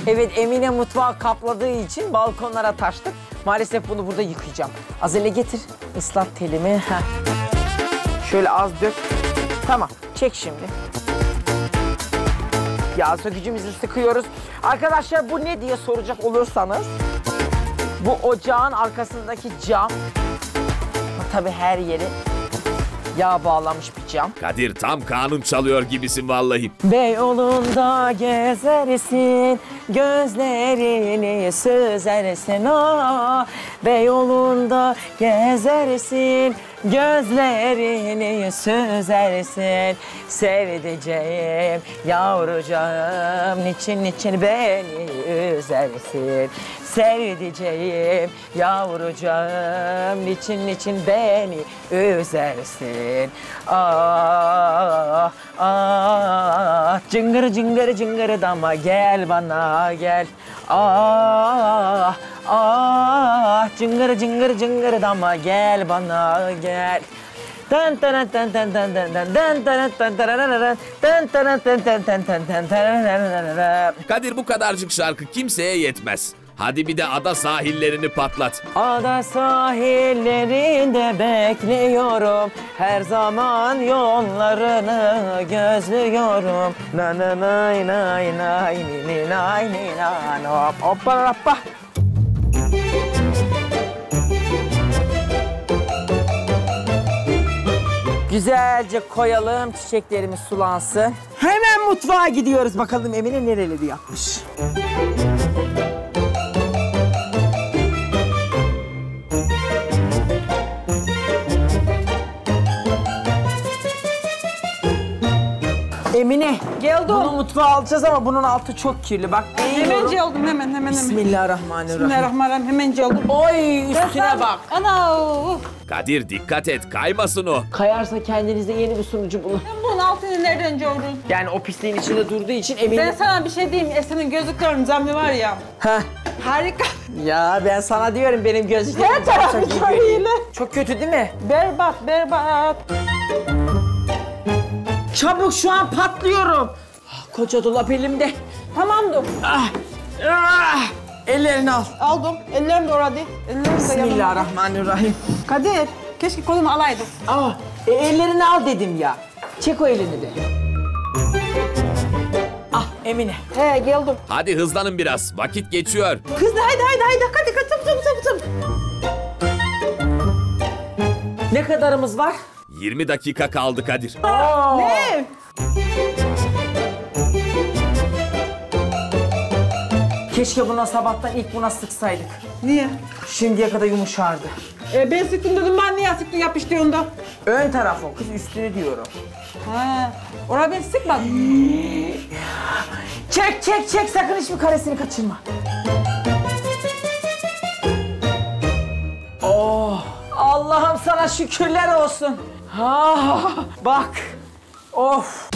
Evet, Emine mutfağı kapladığı için balkonlara taştık. Maalesef bunu burada yıkayacağım. Azele getir. Islat telimi. Heh. Şöyle az dök. Tamam, çek şimdi. Yağ sökücümüzü sıkıyoruz. Arkadaşlar bu ne diye soracak olursanız, bu ocağın arkasındaki cam. Tabii her yeri yağ bağlamış bir cam. Kadir tam kanun çalıyor gibisin vallahi. Beyoğlu'nda gezersin, gözlerini süzersin o. Beyoğlu'nda gezersin, gözlerini süzersin. Sevdiceğim, yavrucağım, niçin beni üzersin. Sevdiceğim, yavrucağım, niçin beni üzersin. Ah, ah, cıngır cıngır cıngır dama gel bana gel. Ah, ah, cıngır cıngır cıngır dama gel bana gel. Tan tan tan tan tan tan tan tan tan tan tan tan tan tan tan. Kadir bu kadarcık şarkı kimseye yetmez. Hadi bir de ada sahillerini patlat. Ada sahillerinde bekliyorum, her zaman yollarını gözlüyorum. Na na nay nay nay ni nay ni na hop hoppa hoppa. Güzelce koyalım, çiçeklerimiz sulansın. Hemen mutfağa gidiyoruz, bakalım Emine nereleri yapmış. Emine, Geldim. bunu mutfağa alacağız ama bunun altı çok kirli. Bak, Hemen geldim, hemen. Bismillahirrahmanirrahim. Bismillahirrahmanirrahim, hemen geldim. Oy, üstüne bak. Ana! Kadir dikkat et kaymasın o. Kayarsa kendinize yeni bir sunucu bulun. Bunun altını nereden gördün? Yani o pisliğin içinde durduğu için Emine... Ben sana bir şey diyeyim, senin gözlüklerin zamlı var ya. Heh. Harika. Ya ben sana diyorum, benim gözlüklerim Her tarafı çok iyi çok görüyor. iyi. Çok kötü değil mi? Berbat. Çabuk, şu an patlıyorum. Koca dolap elimde. Tamamdır. Ellerini al. Aldım. Ellerim de orada. Ellerim de yanımda. Bismillahirrahmanirrahim. Kadir, keşke kolumu alaydım. Ellerini al dedim ya. Çek o elini de. Ah Emine. He, geldim. Hadi hızlanın biraz vakit geçiyor. Kız haydi. Hadi çabuk. Ne kadarımız var? 20 dakika kaldı Kadir. Ne? Keşke buna sabahtan ilk buna sıksaydık. Niye? Şimdiye kadar yumuşardı. Ben sıktım dedim, ben niye sıktın yapıştı onda? Ön taraf o, kız üstünü diyorum. Ha, oraya ben sıkmadım. Çek, sakın hiçbir karesini kaçırma. Oh, Allah'ım sana şükürler olsun. Bak, of.